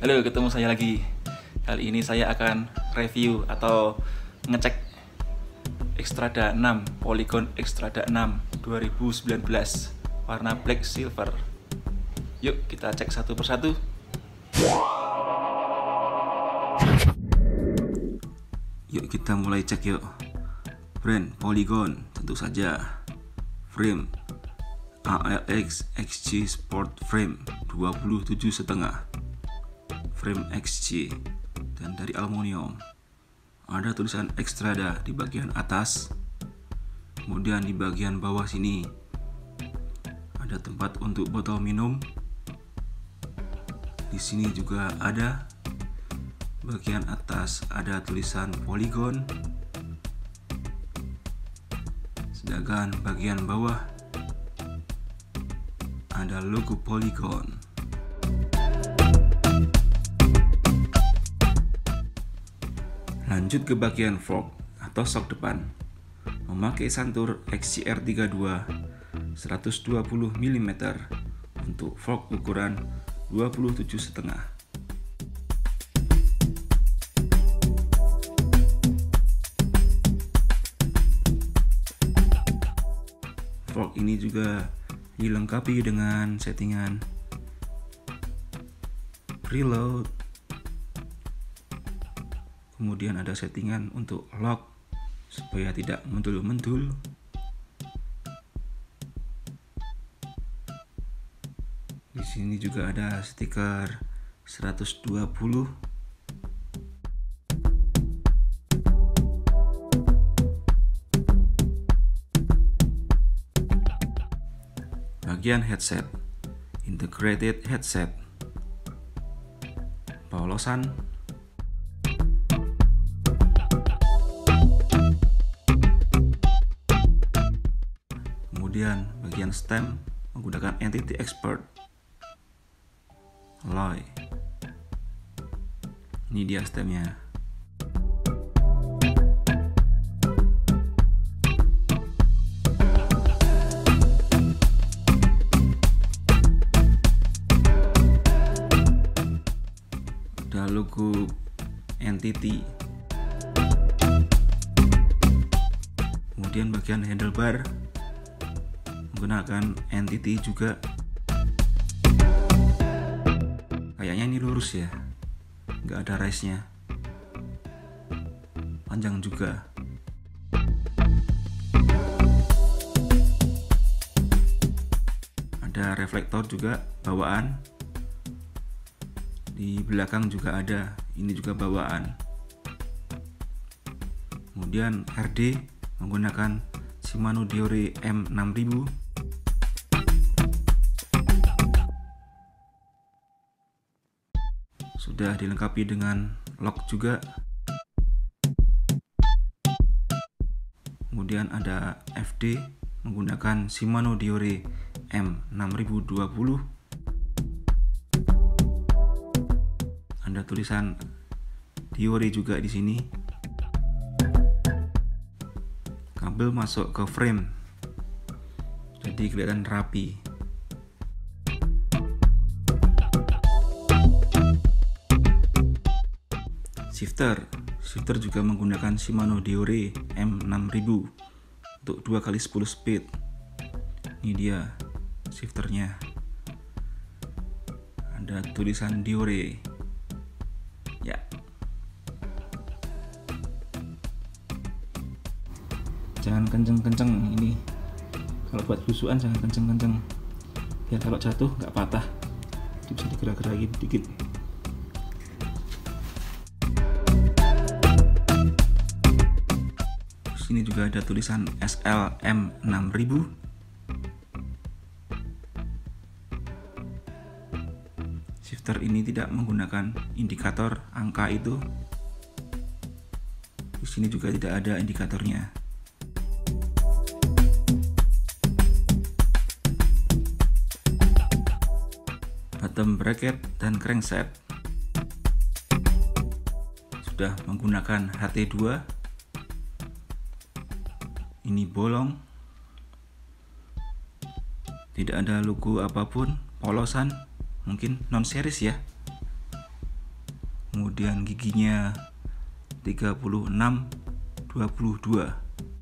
Halo, ketemu saya lagi. Kali ini saya akan review atau ngecek Xstrada 6, Polygon Xstrada 6 2019 warna black silver. Yuk kita cek satu persatu. Yuk kita mulai cek yuk. Brand Polygon tentu saja. Frame ALX XG Sport Frame 27,5. Frame XG dan dari aluminium. Ada tulisan Xstrada di bagian atas. Kemudian di bagian bawah sini ada tempat untuk botol minum. Di sini juga ada. Bagian atas ada tulisan Polygon. Sedangkan bagian bawah ada logo Polygon. Lanjut ke bagian fork atau sok depan. Memakai santur XCR32 120 mm untuk fork ukuran 27,5. Fork ini juga dilengkapi dengan settingan preload. Kemudian ada settingan untuk lock supaya tidak mentul-mentul. Di sini juga ada stiker 120. Bagian headset, integrated headset, polosan, kemudian bagian stem menggunakan Entity Expert alloy. Ini dia stemnya. Ada logo Entity. Kemudian bagian handlebar menggunakan Entity juga. Kayaknya ini lurus ya, nggak ada raise-nya. Panjang juga. Ada reflektor juga bawaan. Di belakang juga ada, ini juga bawaan. Kemudian RD menggunakan Shimano Deore M6000. Sudah dilengkapi dengan lock juga. Kemudian ada FD menggunakan Shimano Deore M6020. Ada tulisan Deore juga di sini. Kabel masuk ke frame, jadi kelihatan rapi. Shifter juga menggunakan Shimano Deore M6000 untuk 2x10 speed. Ini dia shifternya. Ada tulisan Deore. Ya. Jangan kenceng-kenceng ini. Kalau buat busuan jangan kenceng-kenceng. Biar kalau jatuh nggak patah. Itu bisa digerak-gerakin dikit. Sini juga ada tulisan SLM6000. Shifter ini tidak menggunakan indikator angka itu. Di sini juga tidak ada indikatornya. Bottom bracket dan crankset sudah menggunakan HT2. Ini bolong, tidak ada logo apapun, polosan, mungkin non series ya. kemudian giginya 36, 22.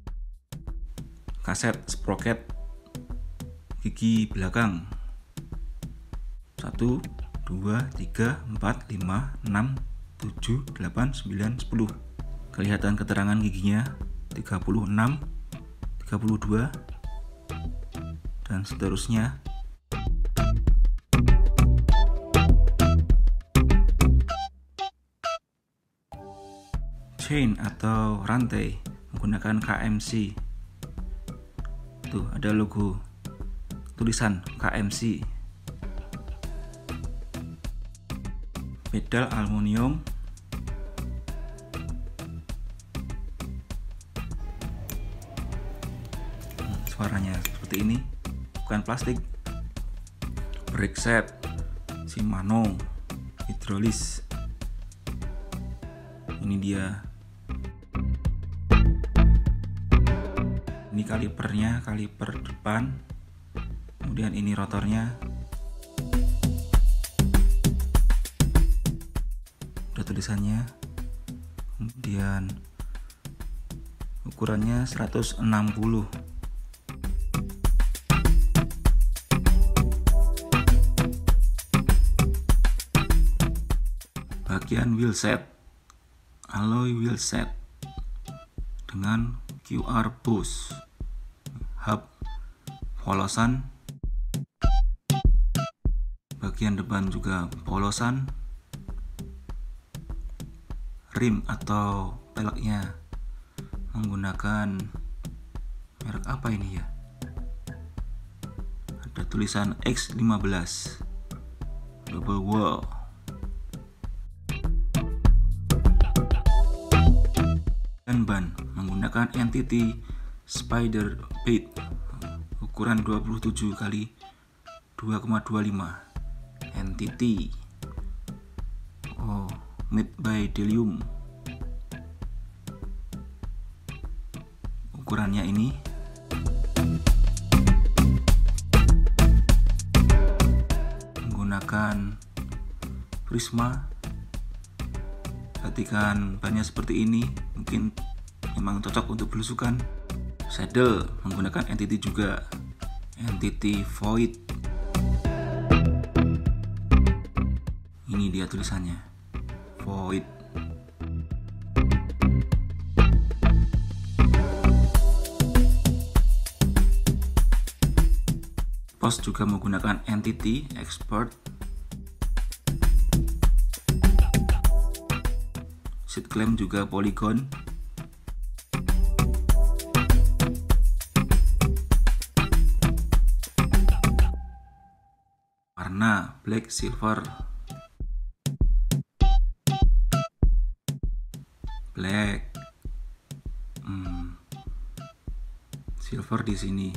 Kaset sprocket gigi belakang 1, 2, 3, 4, 5, 6, 7, 8, 9, 10. Kelihatan keterangan giginya 36, 32, dan seterusnya. Chain atau rantai menggunakan KMC. Tuh ada logo tulisan KMC. Pedal aluminium. Suaranya seperti ini, bukan plastik. Brake set Shimano hidrolis. Ini dia. Ini kalipernya, kaliper depan. Kemudian ini rotornya. Ada tulisannya. Kemudian ukurannya 160. Bagian wheel set, alloy wheel set dengan QR bus, hub polosan, bagian depan juga polosan, rim atau peleknya menggunakan merek apa ini ya? Ada tulisan X15 double wall. Dan ban menggunakan Entity Spider Bait ukuran 27 x 2,25 Entity. Made by Delium. Ukurannya ini. Menggunakan Prisma. Perhatikan bannya seperti ini, mungkin memang cocok untuk belusukan. Saddle menggunakan Entity juga, Entity Void. Ini dia tulisannya, Void. Pos juga menggunakan Entity Expert. Seat clamp juga Polygon. Warna black silver. Black. Silver di sini.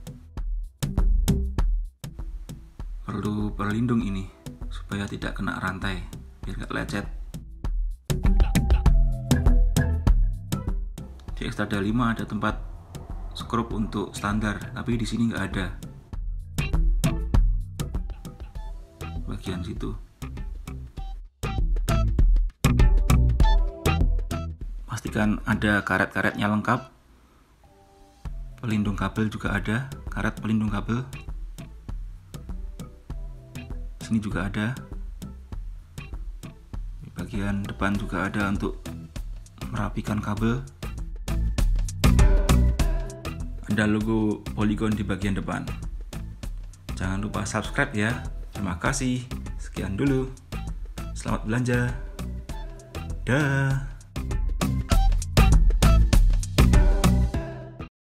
Perlu pelindung ini supaya tidak kena rantai, biar gak lecet. Di Xstrada 5 ada tempat skrup untuk standar, tapi di sini nggak ada. Bagian situ. Pastikan ada karet-karetnya lengkap. Pelindung kabel juga ada, karet pelindung kabel. Sini juga ada. Di bagian depan juga ada untuk merapikan kabel. Ada logo Polygon di bagian depan. Jangan lupa subscribe ya. Terima kasih. Sekian dulu. Selamat belanja. Dah.